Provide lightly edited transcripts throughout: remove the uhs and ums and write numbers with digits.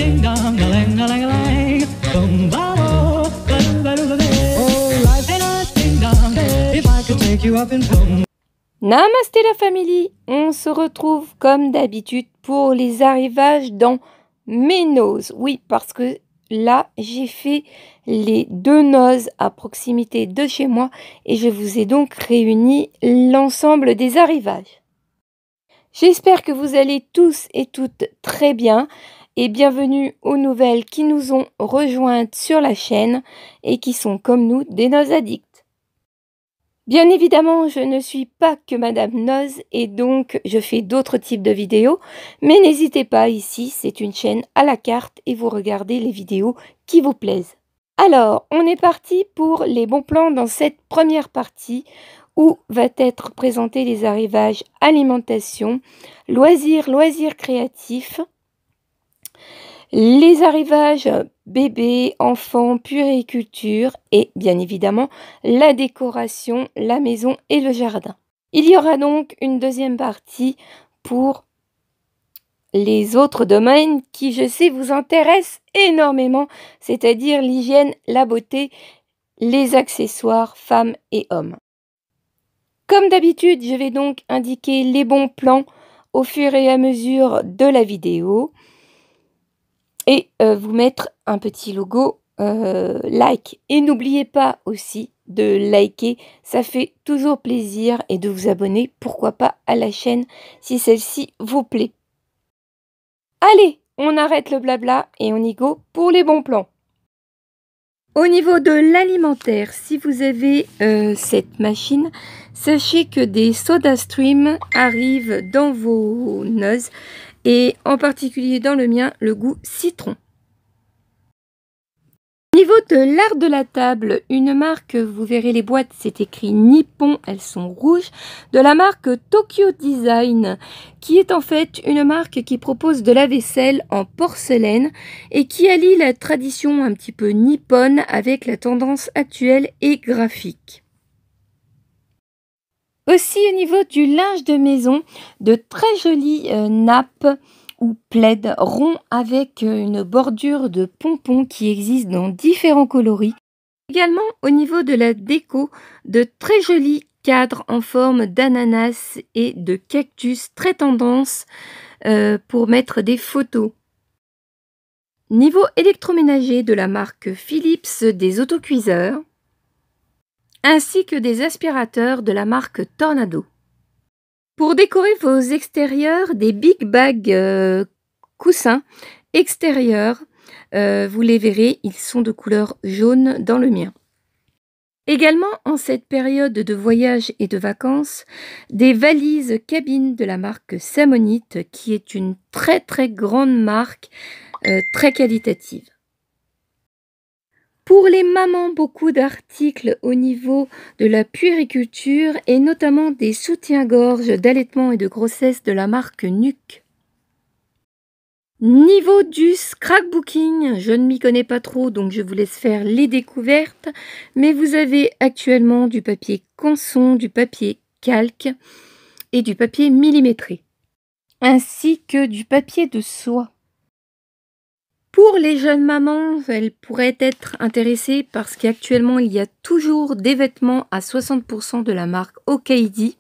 ding dong, a lang a lang a lang, boom ba oh, ba do ba day. Oh, life ain't a ding dong, if I could take you up and boom. Namasté la famille, on se retrouve comme d'habitude pour les arrivages dans mes noces. Oui, parce que là, j'ai fait les 2 noces à proximité de chez moi et je vous ai donc réuni l'ensemble des arrivages. J'espère que vous allez tous et toutes très bien et bienvenue aux nouvelles qui nous ont rejointes sur la chaîne et qui sont comme nous des noces addicts. Bien évidemment, je ne suis pas que Madame Noz et donc je fais d'autres types de vidéos, mais n'hésitez pas, ici c'est une chaîne à la carte et vous regardez les vidéos qui vous plaisent. Alors, on est parti pour les bons plans dans cette première partie où va être présenté les arrivages alimentation, loisirs créatifs, les arrivages bébés, enfants, puériculture et bien évidemment la décoration, la maison et le jardin. Il y aura donc une deuxième partie pour les autres domaines qui, je sais, vous intéressent énormément, c'est-à-dire l'hygiène, la beauté, les accessoires femmes et hommes. Comme d'habitude, je vais donc indiquer les bons plans au fur et à mesure de la vidéo. Et vous mettre un petit logo like. Et n'oubliez pas aussi de liker, ça fait toujours plaisir, et de vous abonner, pourquoi pas, à la chaîne si celle-ci vous plaît. Allez, on arrête le blabla et on y go pour les bons plans. Au niveau de l'alimentaire, si vous avez cette machine, sachez que des SodaStream arrivent dans vos noces. Et en particulier dans le mien, le goût citron. Au niveau de l'art de la table, une marque, vous verrez les boîtes, c'est écrit Nippon, elles sont rouges, de la marque Tokyo Design, qui est en fait une marque qui propose de la vaisselle en porcelaine et qui allie la tradition un petit peu nippone avec la tendance actuelle et graphique. Aussi au niveau du linge de maison, de très jolies nappes ou plaids ronds avec une bordure de pompons qui existe dans différents coloris. Également au niveau de la déco, de très jolis cadres en forme d'ananas et de cactus très tendance pour mettre des photos. Niveau électroménager, de la marque Philips, des autocuiseurs, ainsi que des aspirateurs de la marque Tornado. Pour décorer vos extérieurs, des Big Bag coussins extérieurs, vous les verrez, ils sont de couleur jaune dans le mien. Également, en cette période de voyage et de vacances, des valises cabines de la marque Samonite, qui est une très grande marque, très qualitative. Pour les mamans, beaucoup d'articles au niveau de la puériculture et notamment des soutiens-gorge d'allaitement et de grossesse de la marque Nuc. Niveau du scrapbooking, je ne m'y connais pas trop donc je vous laisse faire les découvertes, mais vous avez actuellement du papier canson, du papier calque et du papier millimétré, ainsi que du papier de soie. Pour les jeunes mamans, elles pourraient être intéressées parce qu'actuellement, il y a toujours des vêtements à 60% de la marque Okaidi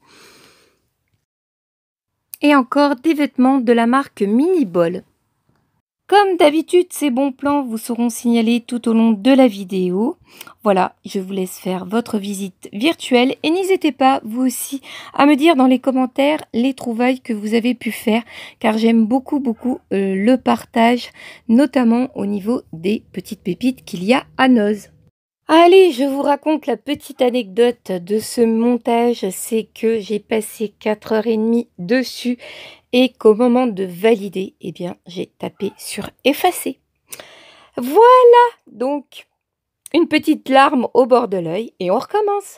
et encore des vêtements de la marque Miniball. Comme d'habitude, ces bons plans vous seront signalés tout au long de la vidéo. Voilà, je vous laisse faire votre visite virtuelle et n'hésitez pas, vous aussi, à me dire dans les commentaires les trouvailles que vous avez pu faire, car j'aime beaucoup le partage, notamment au niveau des petites pépites qu'il y a à Noz. Allez, je vous raconte la petite anecdote de ce montage, c'est que j'ai passé 4h30 dessus et qu'au moment de valider, eh bien, j'ai tapé sur effacer. Voilà, donc une petite larme au bord de l'œil et on recommence.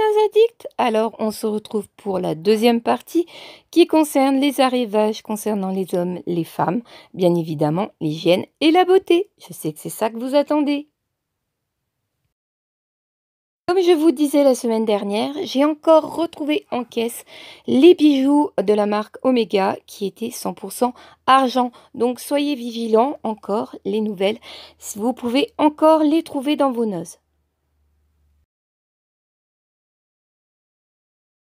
nos addicts? Alors on se retrouve pour la deuxième partie qui concerne les arrivages concernant les hommes, les femmes, bien évidemment l'hygiène et la beauté. Je sais que c'est ça que vous attendez. Comme je vous disais la semaine dernière, j'ai encore retrouvé en caisse les bijoux de la marque Omega qui étaient 100% argent. Donc soyez vigilants, encore les nouvelles, si vous pouvez encore les trouver dans vos noces.